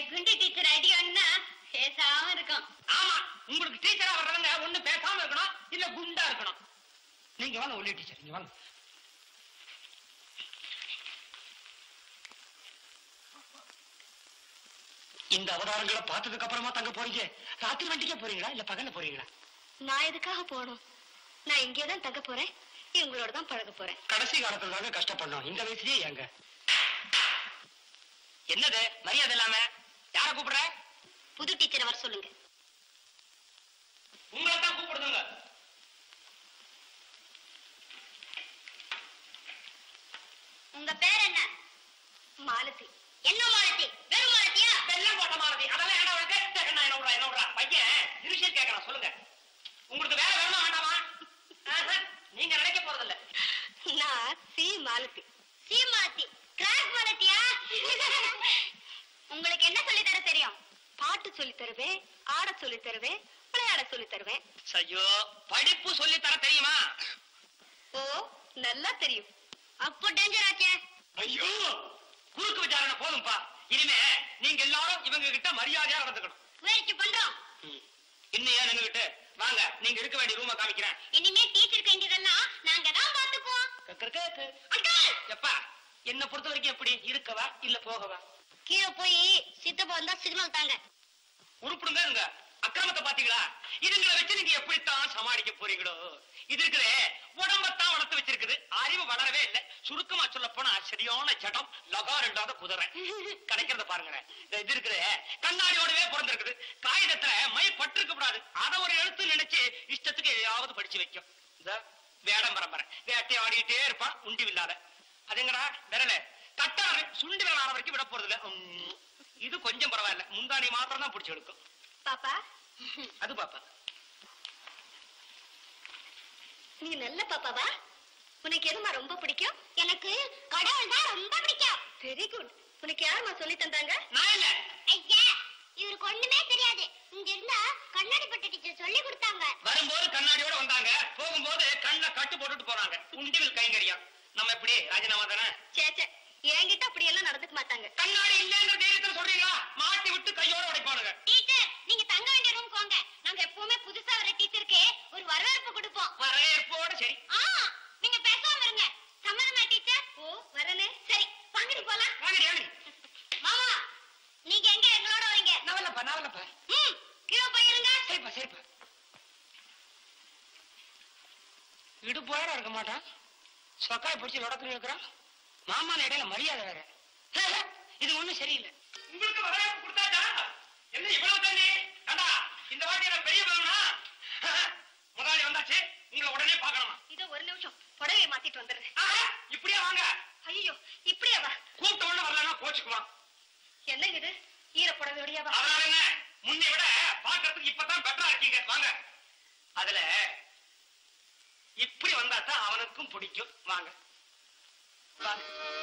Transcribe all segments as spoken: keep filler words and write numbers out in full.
குண்டு டீச்சர் அடி ஒண்ணா பேசாம இருக்கும். ஆமா, உங்களுக்கு டீச்சரா வர்றவங்க ஒண்ணு பேசாம இருக்கணும், இல்ல குண்டா இருக்கணும். நீங்க வாங்க ஒல்லி டீச்சர், நீங்க வாங்க. இந்த அவதாரங்களை பார்த்ததுக்கு அப்புறமா தங்க போறீங்க. ராத்திரி வண்டிக்கே போறீங்களா இல்ல பகல்ல போறீங்களா? நான் எதுக்காக போகணும்? நான் இங்கேதான் தங்க போறேன், இவங்களோட தான் பழக போறேன். கடைசி காலத்துல தாங்க கஷ்டப்படணும், இந்த வயசுலயே ஏங்க? என்னது மரியாதை இல்லாம? யார கூப்பிடுற? புது டீச்சரை வர சொல்லுங்க. உங்களை தான் கூப்பிடுங்க. உங்க பேர் என்ன? மாலதி. என்ன மாலதி? வெறும் மாலதியா? வெள்ளம் போட்ட மாலதி. அதெல்லாம் என்ன உனக்கு? என்ன என்ன விடுறா என்ன விடுறா பையன் விஷயம் கேட்கலாம், சொல்லுங்க. உங்களுக்கு வேற வேணுமா வேண்டாமா? நீங்க நினைக்க போறதில்ல. நான் C Malathi. C Malathi? Crack மாலதியா? உங்களுக்கு என்ன சொல்லி தர தெரியும்? பாட்டு சொல்லி தருவேன், ஆட சொல்லி தருவேன், விளையாட சொல்லி தருவேன். ஐயோ, படிப்பு சொல்லி தர தெரியுமா? ஓ, நல்லா தெரியும். அப்போ டேஞ்சர் ஆச்சே. ஐயோ, குறுக்கு விசாரணை போதும்பா. இனிமே நீங்க எல்லாரும் இவங்க கிட்ட மரியாதையா நடந்துக்கணும். முயற்சி பண்றோம். இன்னும் ஏன் நின்னுகிட்டு வாங்க, நீங்க இருக்க வேண்டிய ரூமை காமிக்கிறேன். இனிமே டீச்சருக்கு வேண்டியதெல்லாம் நாங்க தான் பாத்துக்குவோம். எப்பா, என்ன பொறுத்த வரைக்கும் எப்படி இருக்கவா இல்ல போகவா? கீழே போய் சித்தப்பா வந்தா சிக்னல் தாங்க. உருப்பிடுங்க. அக்கிரமத்தை பாத்தீங்களா? இதுங்களை வச்சு நீங்க எப்படித்தான் சமாளிக்க போறீங்களோ? இது இருக்குதே, உடம்பத்தான் வளர்த்து வச்சிருக்குது, அறிவு வளரவே இல்லை. சுருக்கமா சொல்ல போனா சரியான ஜடம், லகார் இல்லாத குதிரை. கிடைக்கிறத பாருங்க. இது இருக்குது, கண்ணாடியோடவே பிறந்திருக்குது. காகிதத்துல மை பட்டிருக்க கூடாது. அதை ஒரு எழுத்து நினைச்சு இஷ்டத்துக்கு எதையாவது படிச்சு வைக்கும். இந்த வேடம் பரம்பரை வேட்டை ஆடிக்கிட்டே இருப்பான், உண்டி இல்லாத. அதுங்கடா விரல கட்டாரு சுண்டி விரல் ஆன வரைக்கும் விட போறது இல்ல. இது கொஞ்சம் பரவாயில்ல, முந்தானி மாத்திரம் தான் பிடிச்சு எடுக்கும். பாப்பா, அது பாப்பா. நீ நல்ல பாப்பாவா? உனக்கு எதுமா ரொம்ப பிடிக்கும்? எனக்கு கடவுள் தான் ரொம்ப பிடிக்கும். Very good. உனக்கு யாருமா சொல்லி தந்தாங்க? நான் இல்ல. ஐயா, இவருக்கு ஒண்ணுமே தெரியாது. இங்க இருந்தா கண்ணாடி பட்ட டீச்சர் சொல்லி கொடுத்தாங்க. வரும்போது கண்ணாடியோட வந்தாங்க, போகும்போது கண்ண கட்டு போட்டுட்டு போறாங்க. உண்டிவில் கைங்கரியா. நம்ம எப்படி ராஜினாமா தானே? சேச்சே, என்கிட்ட அப்படி எல்லாம் நடந்துக்க மாட்டாங்க. கண்ணாடி இல்லைன்ற தைரியத்துல சொல்றீங்களா? மாட்டி விட்டு கையோட உடைப்பானுங்க. டீச்சர், நீங்க தங்க வேண்டிய ரூம் போங்க. நாங்க எப்பவுமே புதுசா வர டீச்சருக்கு ஒரு வரவேற்பு கொடுப்போம். வரவேற்போட சரி. ஆ, நீங்க பேசாம இருங்க. சம்மதமா டீச்சர்? ஓ, வரனே. சரி, வாங்கடி போலாம். வாங்கடி வாங்கடி. மாமா, நீங்க எங்க எங்களோட வரீங்க? நவலப்பா நவலப்பா. ம், கீழே போயிருங்க. சரிப்பா சரிப்பா. இடுப்போட இருக்க மாட்டான், சொக்காய் பிடிச்சி லொடத்துல இருக்கிறான். மாமான இடையில மரியாதை வேற. இது ஒண்ணும் சரியில்லை. உங்களுக்கு வரவேற்பு கொடுத்தாச்சா? என்ன இவ்வளவு தண்ணி? கண்டா, இந்த வாட்டி எனக்கு பெரிய பலனா? முதலாளி வந்தாச்சு, உங்களை உடனே பார்க்கணுமா? இதோ ஒரு நிமிஷம், புடவையை மாத்திட்டு வந்துடுறேன். இப்படியே வாங்க. ஐயோ, இப்படியே வா. கூப்பிட்ட உடனே வரலன்னா கோச்சுக்குவான். என்னங்க இது, ஈர புடவையோடயா வா? அதனால என்ன, முன்னை விட பாக்கிறதுக்கு இப்பதான் பெட்டரா இருக்கீங்க. வாங்க. அதுல இப்படி வந்தா தான் அவனுக்கும் பிடிக்கும். வாங்க வாங்க.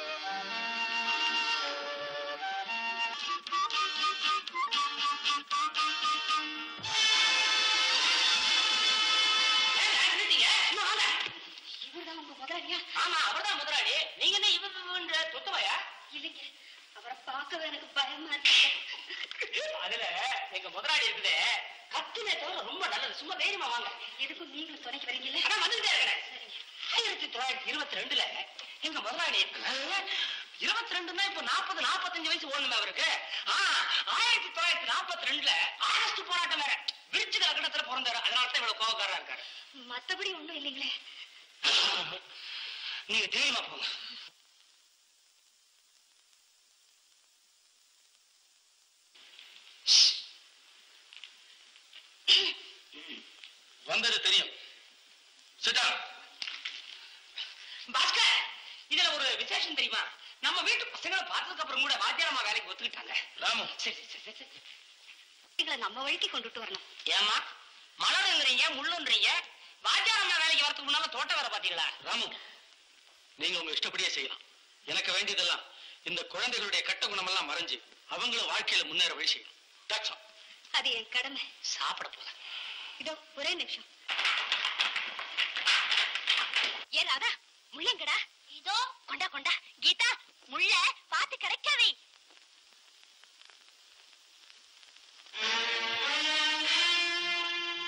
இவர்தான் உங்க முதலாளியா? ஆமா, அவர்தான் முதலாளி. நீங்க என்ன இவ தொத்தவையா? இல்லைங்க, அவரை பார்க்கவே எனக்கு பயமா இருக்கு. அதுல எங்க முதலாளி இருக்குதே, கத்துனே தவிர ரொம்ப நல்லது. சும்மா தைரியமா வாங்க. எதுக்கும் நீங்களும் துணைக்கு வரீங்கல்ல? ஆனா வந்துட்டே இருக்கிறேன். ஆயிரத்தி தொள்ளாயிரத்தி இருபத்தி ரெண்டுல எங்க முதலாளி இருபத்தி ரெண்டுன்னா இப்ப நாற்பது நாற்பத்தஞ்சு வயசு ஓடணுமே அவருக்கு. ஆயிரத்தி தொள்ளாயிரத்தி நாற்பத்தி ரெண்டுல ஆகஸ்ட் போராட்டம் வேற, விருச்சிக லக்னத்துல பிறந்தாரு. அதனாலதான் இவ்வளவு கோபக்காரா இருக்காரு. மத்தபடி ஒண்ணும் இல்லைங்களே. நீங்க தைரியமா போங்க. வந்தது தெரியும். பாஸ்கர், இதுல ஒரு விசேஷம் தெரியுமா? நம்ம வீட்டு பசங்களை பார்த்ததுக்கு அப்புறம் கூட வாத்தியாரம்மா வேலைக்கு ஒத்துக்கிட்டாங்க. ராமு, சரி சரி சரி, எங்களை நம்ம வழிக்கு கொண்டுட்டு வரணும். ஏமா மலருங்கிறீங்க முள்ளுன்றீங்க? வாத்தியாரம்மா வேலைக்கு வரதுக்கு முன்னால தோட்டம் வேலை பாத்தீங்களா? ராமு, நீங்க உங்க இஷ்டப்படியே செய்யலாம். எனக்கு வேண்டியதெல்லாம் இந்த குழந்தைகளுடைய கட்ட குணம் எல்லாம் மறைஞ்சு அவங்களும் வாழ்க்கையில முன்னேற வழி செய்யணும். அது என் கடமை. சாப்பிட போல. இதோ ஒரே நிமிஷம். ஏ ராதா, முள்ளங்கடா. இதோ கொண்டா கொண்டா. கீதா, முள்ள பார்த்து கிடைக்காதே.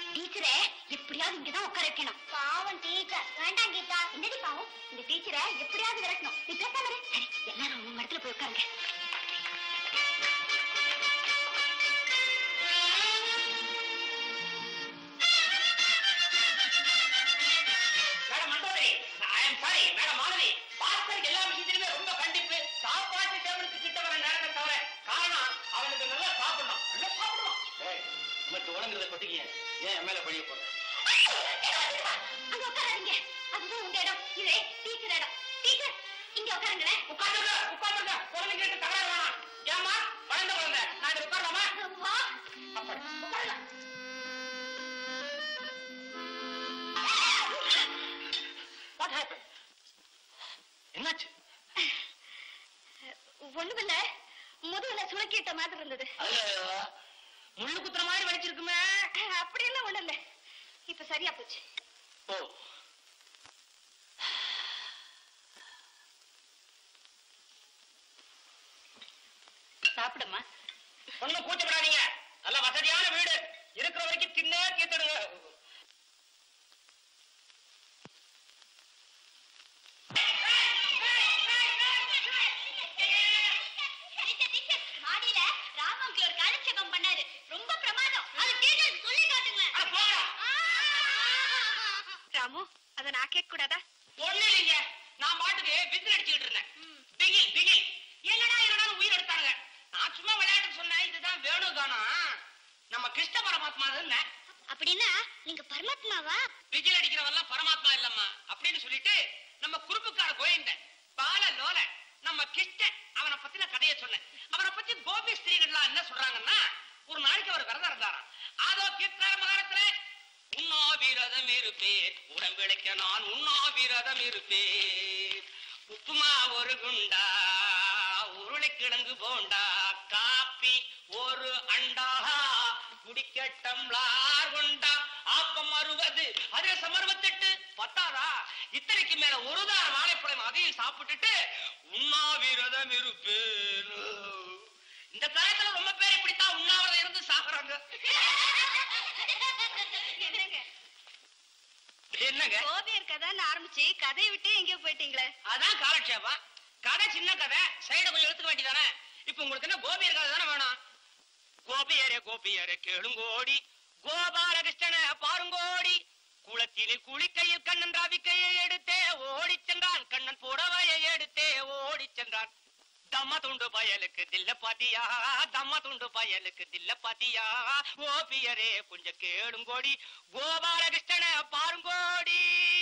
டீச்சரை எப்படியாவது இங்கதான் உட்கார வைக்கணும். பாவம் டீச்சர். வேண்டாம் கீதா. என்னடி பாவம்? இந்த டீச்சரை எப்படியாவது விரட்டணும். நீ பேசாம இரு. சரி, எல்லாரும் உங்க இடத்துல போய் உட்காருங்க. Madam Mandodari, I am sorry. Madam மாணவி, பாஸ்கருக்கு எல்லா விஷயத்திலுமே ரொம்ப கண்டிப்பு. சாப்பாட்டு டேபிளுக்கு கிட்ட வர நேரத்தை தவிர காரணம் அவனுக்கு நல்லா சாப்பிடணும். நல்லா சாப்பிடணும். மற்ற உணங்குறத கொட்டிக்க ஏன் மேல பழிய போற? அங்க உட்காராதீங்க. அதுதான் உங்க இடம். இது டீச்சர் இடம். டீச்சர் இங்க உட்காருங்களேன். உட்காருங்க உட்காருங்க. குழந்தைங்க கிட்ட தகராறு வேணாம். ஏமா வளர்ந்த குழந்தை, நான் இங்க உட்காரலாமா? வா. அப்படி உட்காரலாம். What happened? என்னாச்சு? ஒண்ணுமில்ல, முதுகுல சுளக்கிட்ட மாதிரி இருந்தது. முள்ளு குத்துற மாதிரி வலிச்சிருக்குமே. அப்படியெல்லாம் ஒண்ணு இல்ல, இப்ப சரியா போச்சு. ஓ, சாப்பிடுமா. ஒண்ணும் கூச்சப்படாதீங்க. நல்ல வசதியான வீடு. இருக்கிற வரைக்கும் தின்னே தீர்த்துடுங்க. மாடியில ராமங்க ஒரு காலட்சேபம் பண்ணாரு. ரொம்ப பிரமாதம். அது டீச்சர் சொல்லி காட்டுங்களேன். ராமு, அத நான் கேட்க கூடாதா? ஒண்ணு இல்லைங்க, நான் பாட்டுக்கு விசில் அடிச்சுக்கிட்டு இருந்தேன். பிகில் பிகில் என்னடா என்னடா உயிர் எடுத்தாங்க. நான் சும்மா விளையாட்டுக்கு சொன்னேன். இதுதான் வேணும் தானா நம்ம கிருஷ்ண பரமாத்மா. அப்படின்னா நீங்க பரமாத்மாவா? விஜில் அடிக்கிறவெல்லாம் பரமாத்மா இல்லம்மா அப்படின்னு சொல்லிட்டு நம்ம குறுப்புக்கார கோயந்தன் பால லோல நம்ம கிருஷ்ணன் அவனை பத்தின கதையை சொன்னேன். அவனை பத்தி கோபி ஸ்திரீகள்லாம் என்ன சொல்றாங்கன்னா, ஒரு நாளைக்கு அவர் விரதம் இருந்தாராம். அதோ கீர்த்தன மகாரத்துல உண்ணாவிரதம் இருப்பேன், உடம்பிழைக்க நான் உண்ணாவிரதம் இருப்பேன், உப்புமா ஒரு குண்டா, உருளைக்கிழங்கு போண்டா, காப்பி ஒரு அண்டா, குடிக்க டம்ளார் குண்டா, ஆப்பம் அறுபது, அதிரசம் அறுபத்தெட்டு, பத்தாதா இத்தனைக்கு மேல ஒரு தார வாழைப்பழம் அதையும் சாப்பிட்டுட்டு உண்ணாவிரதம் இருப்பேன். இந்த காலத்துல ரொம்ப பேர் இப்படித்தான் உண்ணாவிரதம் இருந்து சாப்பிடுறாங்க. என்னங்க என்னங்க கோபியர் கதைன்னு ஆரம்பிச்சு கதையை விட்டு எங்கேயோ போயிட்டீங்களே? அதான் காலட்சேபம். கதை சின்ன கதை, சைட கொஞ்சம் எடுத்துக்க வேண்டியதானே. இப்ப உங்களுக்கு என்ன கோபியர் கதை தானே வேணும்? கோபியரே கோபியரே கேளுங்கோடி, கோபாலகிருஷ்ணனை பாருங்கோடி, குளத்திலே குளிக்கையில் கண்ணன் ராவிக்கையை எடுத்தே ஓடி சென்றான், கண்ணன் புடவையை எடுத்தே ஓடி சென்றான். தம்ம துண்டு பயலுக்கு தில்ல பாத்தியா, தம்ம துண்டு பயலுக்கு தில்ல பாத்தியா, கோபியரே கொஞ்சம் கேளுங்கோடி, கோபாலகிருஷ்ணனை பாருங்கோடி.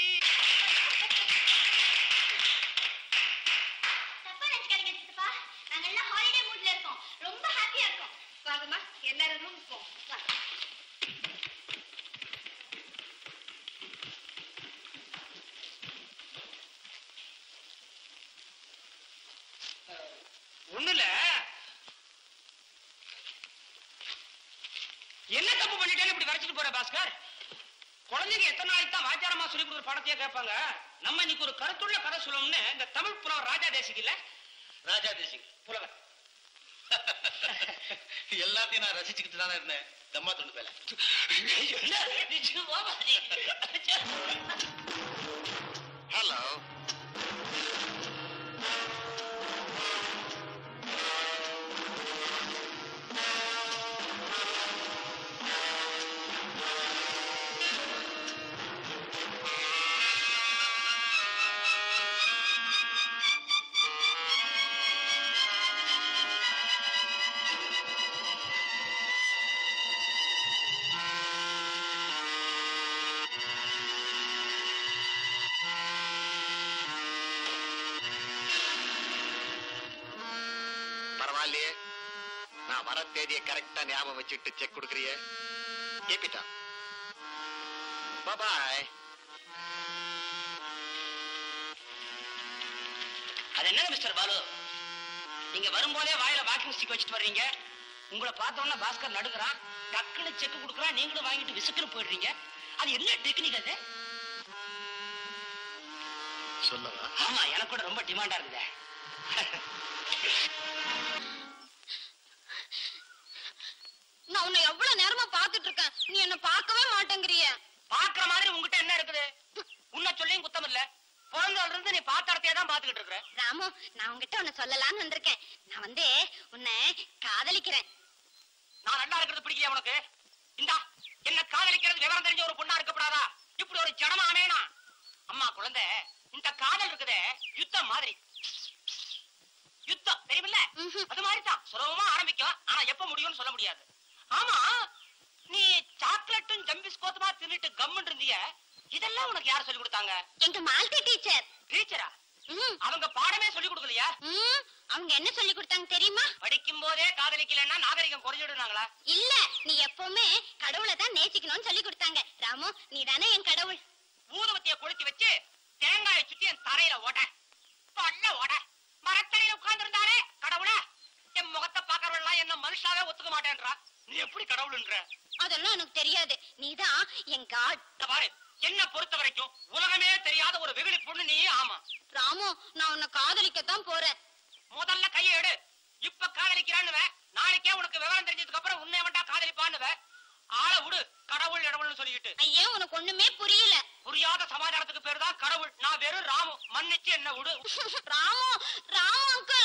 தப்பா நினைச்சுக்காதீங்க சித்தப்பா, நாங்க எல்லாம் ஹாலிடே மூட்ல இருக்கோம், ரொம்ப ஹாப்பியா இருக்கோம். வாங்கம்மா, எல்லாரும் ரூமுக்கு போவோம். வா. ஒண்ணுல என்ன தப்பு பண்ணிட்டேன்னு இப்படி வரைச்சிட்டு போற பாஸ்கர்? குழந்தைங்க எத்தனை நாளைக்கு தான் வாத்தியாரமா சொல்லி கொடுக்குற பாடத்தையே கேட்பாங்க. நம்ம இன்னைக்கு ஒரு கருத்துள்ள கதை சொல்லணும்னு இந்த தமிழ் புலவர் ராஜா தேசிக் இல்ல, ராஜா தேசிக் புலவர் எல்லாத்தையும் நான் ரசிச்சுக்கிட்டு தானே இருந்தேன். தம்மா தொண்டு பேல ஹலோ பரவாயில்லையே, நான் வர தேதியை கரெக்டா ஞாபகம் வச்சுட்டு செக் கொடுக்குறியே. கேப்பிட்டா பாய். அது என்ன மிஸ்டர் பாலு, நீங்க வரும்போதே வாயில வாக்கிங் ஸ்டிக் வச்சுட்டு வர்றீங்க. உங்களை பார்த்தோன்னா பாஸ்கர் நடுக்கிறான், டக்குனு செக் கொடுக்குறான், நீங்களும் வாங்கிட்டு விசுக்குன்னு போயிடுறீங்க. அது என்ன டெக்னிக் அது? சொல்லவா? ஆமா, எனக்கு கூட ரொம்ப டிமாண்டா இருந்தது. நான் நான் உன்னை எவ்வளவு நேரமா பாத்துட்டு இருக்கேன், நீ என்ன பார்க்கவே மாட்டேங்கிறிய. பாக்குற மாதிரி உங்ககிட்ட என்ன இருக்குது? உன்ன சொல்லியும் குத்தம் இல்ல. பிறந்ததுல இருந்து நீ பாத்திரத்தையே தான் பாத்துக்கிட்டு இருக்கிற. ராமு, நான் உங்ககிட்ட உன்னை சொல்லலாம்னு வந்திருக்கேன். நான் வந்து உன்னை காதலிக்கிறேன். நான் நல்லா இருக்கிறது பிடிக்கலையா உனக்கு? இந்தா, என்ன காதலிக்கிறது விவரம் தெரிஞ்ச ஒரு பொண்ணா இருக்கப்படாதா? இப்படி ஒரு ஜடமா அமையனா? அம்மா குழந்தை, இந்த காதல் இருக்குதே யுத்தம் மாதிரி. யுத்தம் தெரியுமில்ல? அது மாதிரி தான் சுலபமா ஆரம்பிக்கும், ஆனா எப்ப முடியும்னு சொல்ல முடியாது. ஆமா, நீ சாக்லேட்டும் ஜம்பிஸ்கோத்துமா தின்னுட்டு கம்முன்னு இருந்திய, இதெல்லாம் உனக்கு யார் சொல்லி கொடுத்தாங்க? எங்க மால்தி டீச்சர். டீச்சரா? அவங்க பாடமே சொல்லி கொடுக்கலையா? அவங்க என்ன சொல்லி கொடுத்தாங்க தெரியுமா? படிக்கும் போதே காதலிக்கலன்னா நாகரிகம் குறைஞ்சிடுனாங்களா? இல்ல, நீ எப்பவுமே கடவுளை தான் நேசிக்கணும்னு சொல்லி கொடுத்தாங்க. ராமு, நீ தானே என் கடவுள். ஊதுவத்திய கொளுத்தி வச்சு தேங்காயை சுத்தி என் தரையில ஓட பல்ல ஓட மரத்தரையில உட்கார்ந்து இருந்தாரே கடவுளா, என் முகத்தை பாக்குறவெல்லாம் என்ன மனுஷாவே ஒத்துக்க மாட்டேன்றா. நீ எப்படி கடவுள்ன்ற? அதெல்லாம் எனக்கு தெரியாது. நீதான் என் காட். பாரு, என்ன பொறுத்த வரைக்கும் உலகமே தெரியாத ஒரு வெகுளி பொண்ணு நீ. ஆமா ராமு, நான் உன்னை காதலிக்கத்தான் போறேன். முதல்ல கையை எடு. இப்ப காதலிக்கிறான்னுவ, நாளைக்கே உனக்கு விவரம் தெரிஞ்சதுக்கு அப்புறம் உன்னை வேண்டா காதலிப்பான்னுவ. ஆளை விடு, கடவுள் இடவுள்னு சொல்லிக்கிட்டு. ஐயா, உனக்கு ஒண்ணுமே புரியல. புரியாத சமாதானத்துக்கு பேருதான் கடவுள். நான் வெறும் ராமு, மன்னிச்சு என்ன விடு. ராமு, ராமு அங்கிள்.